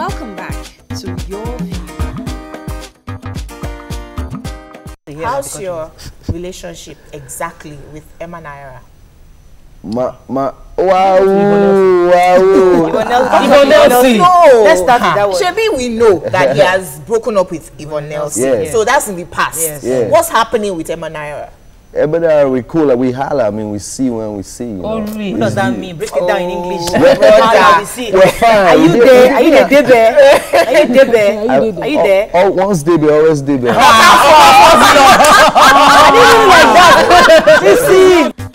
Welcome back to Your View. How's your relationship exactly with Emma Nyra? Wow. No. Let's start with that one. Shebi, we know that he has broken up with Yvonne Nelson. Yes. So that's in the past. Yes. Yes. What's happening with Emma Nyra? Emma Nyra, we cool, like we holler. I mean, we see when we see. What does that mean? Break it down in English. We're fine. Are you there? Are you there, Debe? Are you there? Are you there? Oh, once Debe, always Debe. I didn't like that. Listen.